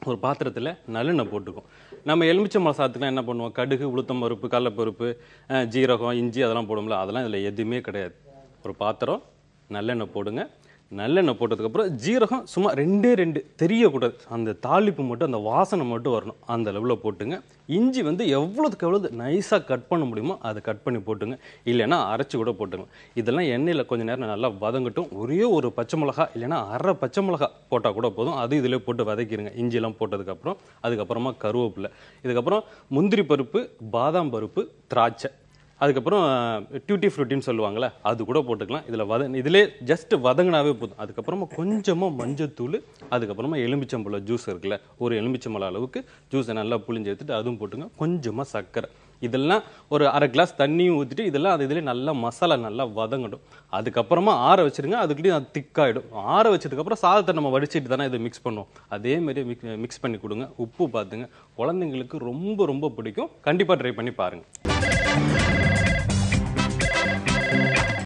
ஒரு பாத்திரத்தில் நல்லெண்ணெய் போட்டுக்கும். நம்ம எலுமிச்சம்பழம் சாதத்துக்குலாம் என்ன பண்ணுவோம், கடுகு, உளுத்தம் பருப்பு, கடலைப்பருப்பு, ஜீரகம், இஞ்சி அதெல்லாம் போடுவோம்ல, அதெல்லாம் இதில் எதுவுமே கிடையாது. ஒரு பாத்திரம், நல்லெண்ணெய் போடுங்க. நல்லெண்ணெய் போட்டதுக்கப்புறம் ஜீரகம் சும்மா 2 தெரியக்கூடாது, அந்த தாளிப்பு மட்டும், அந்த வாசனை மட்டும் வரணும், அந்த லெவலில் போட்டுங்க. இஞ்சி வந்து எவ்வளோதுக்கு எவ்வளோ நைஸாக கட் பண்ண முடியுமோ அதை கட் பண்ணி போட்டுங்க, இல்லைன்னா அரைச்சி கூட போட்டுங்க. இதெல்லாம் எண்ணெயில் கொஞ்சம் நேரம் நல்லா வதங்கட்டும். ஒரே ஒரு பச்சை மிளகா இல்லைன்னா அரை பச்சை மிளகா போட்டால் கூட போதும், அது இதில் போட்டு வதக்கிடுங்க. இஞ்சிலாம் போட்டதுக்கப்புறம் அதுக்கப்புறமா கருவேப்பிலை, இதுக்கப்புறம் முந்திரி பருப்பு, பாதாம் பருப்பு, திராட்சை, அதுக்கப்புறம் டியூட்டி ஃப்ரூட்டின்னு சொல்லுவாங்கள்ல, அது கூட போட்டுக்கலாம். இதிலே ஜஸ்ட் வதங்கினாவே போதும். அதுக்கப்புறமா கொஞ்சமாக மஞ்சத்தூள், அதுக்கப்புறமா எலுமிச்சம்பழம் ஜூஸ் இருக்குல்ல, ஒரு எலுமிச்சம்பழம் அளவுக்கு ஜூஸை நல்லா புளிஞ்சு எடுத்துட்டு அதுவும் போட்டுங்க. கொஞ்சமாக சர்க்கரை, இதெல்லாம் ஒரு அரை கிளாஸ் தண்ணியும் ஊற்றிட்டு இதெல்லாம் அது இதிலே நல்லா மசாலா நல்லா வதங்கட்டும். அதுக்கப்புறமா ஆற வச்சுருங்க. அதுக்கிட்டையும் அது திக்காயிடும். ஆற வச்சதுக்கப்புறம் சாதத்தை நம்ம வடிச்சிட்டு தானே இதை மிக்ஸ் பண்ணுவோம், அதேமாரி மிக்ஸ் பண்ணி கொடுங்க. உப்பு பார்த்துங்க, குழந்தைங்களுக்கு ரொம்ப ரொம்ப பிடிக்கும். கண்டிப்பாக ட்ரை பண்ணி பாருங்கள்.